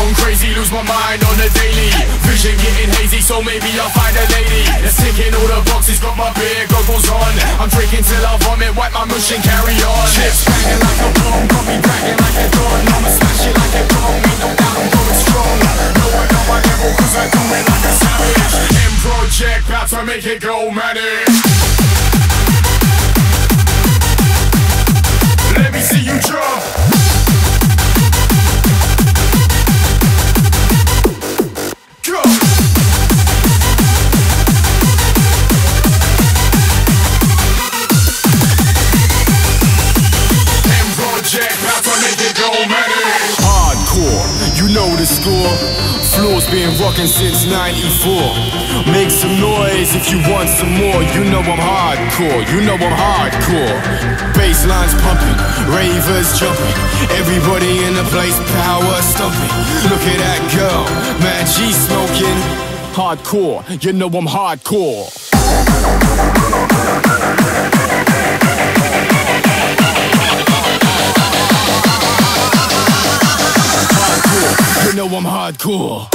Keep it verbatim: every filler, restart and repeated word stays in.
gone crazy, lose my mind on the daily. Vision getting hazy, so maybe I'll find a lady that's ticking all the boxes, got my beer goggles on. I'm drinking till I vomit, wipe my mush and carry on. Chips banging like a bomb, got me bragging like a don. I'ma smash it like a bomb, ain't no doubt I'm going strong. No one know my level, cause I do it like a savage. M project, about to make it go manic. Let me see you jump. Go. M project, about to make it go manic. Hardcore, you know the score. Floor's been rocking since ninety-four. Make some noise if you want some more. You know I'm hardcore, you know I'm hardcore. Basslines pumping, ravers jumping, everybody in the place power stomping. Look at that girl, man, she's smoking. Hardcore, you know I'm hardcore. Hardcore, you know I'm hardcore.